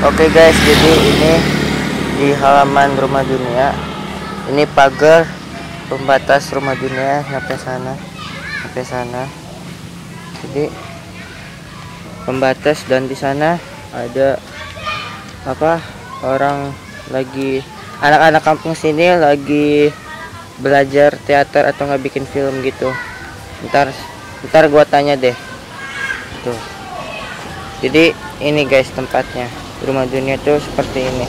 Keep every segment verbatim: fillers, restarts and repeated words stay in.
Oke guys, jadi ini di halaman Rumah Dunia. Ini pagar pembatas Rumah Dunia sampai sana, sampai sana. Jadi pembatas, dan di sana ada apa? Orang lagi, anak-anak kampung sini lagi belajar teater atau nggak bikin film gitu. Ntar, ntar gua tanya deh. Tuh. Jadi ini guys tempatnya. Rumah Dunia tuh seperti ini.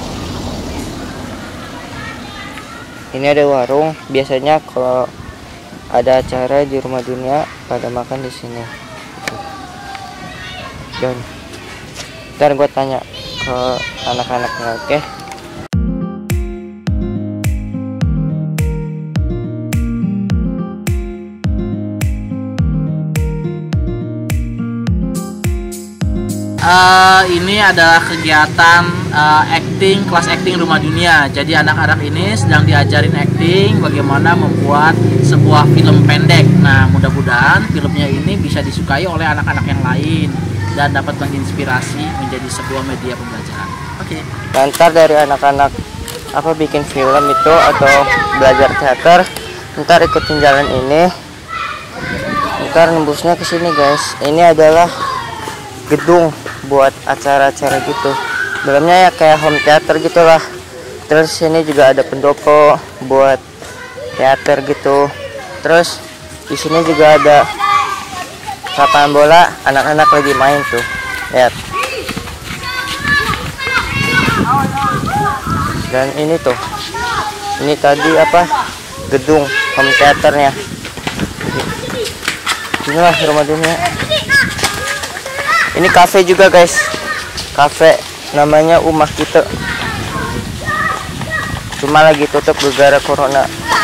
Ini ada warung. Biasanya kalau ada acara di Rumah Dunia pada makan di sini. Dan ntar gue tanya ke anak-anaknya, oke? Okay? Uh, ini adalah kegiatan uh, acting, kelas acting Rumah Dunia. Jadi anak-anak ini sedang diajarin acting, bagaimana membuat sebuah film pendek. Nah, mudah-mudahan filmnya ini bisa disukai oleh anak-anak yang lain dan dapat menginspirasi menjadi sebuah media pembelajaran. Oke. Okay. Ntar dari anak-anak apa bikin film itu atau belajar teater, ntar ikutin jalan ini, ntar nembusnya ke sini guys. Ini adalah gedung buat acara-acara gitu. Dalamnya ya kayak home theater gitulah. Terus sini juga ada pendopo buat teater gitu. Terus di sini juga ada lapangan bola, anak-anak lagi main tuh. Lihat. Dan ini tuh. Ini tadi apa? Gedung home theaternya. Inilah Rumah Dunia. Ini kafe juga guys, kafe namanya Umah Kita, cuma lagi tutup gara-gara corona.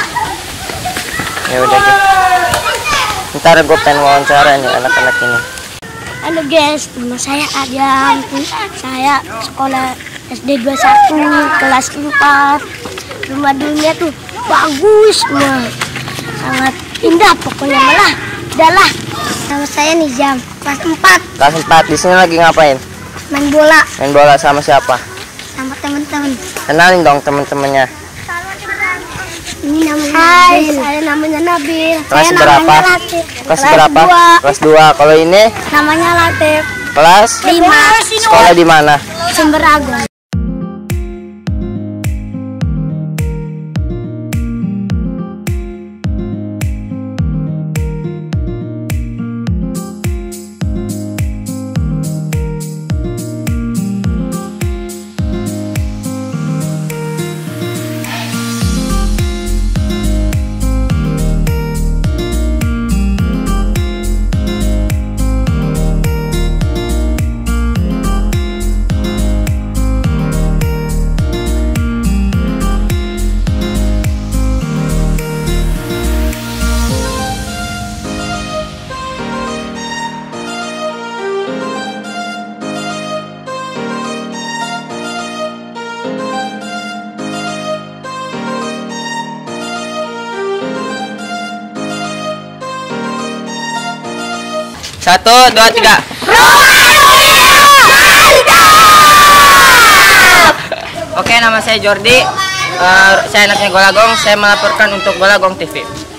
Ya udah gitu. Ntar gue pengen wawancara nih anak-anak ini. Halo guys, nama saya Adam. Saya sekolah S D dua puluh satu kelas empat. Rumah Dunia tuh bagus, mah sangat indah pokoknya, malah adalah. Nama saya Nizam, kelas empat. Kelas empat, di sini lagi ngapain? Main bola. Main bola sama siapa? Sama teman-teman. Kenalin dong teman-temannya. Ini namanya Hai, Nabil. Saya namanya Nabil. Kelas saya berapa? namanya Latif. Kelas berapa? dua. Kelas dua. Kalau ini? Namanya Latif. Kelas? lima. Sekolah di mana? Sumber Agung. Satu, dua, tiga. Oke, nama saya Jordi. Uh, saya anaknya Golagong. Saya melaporkan untuk Golagong T V.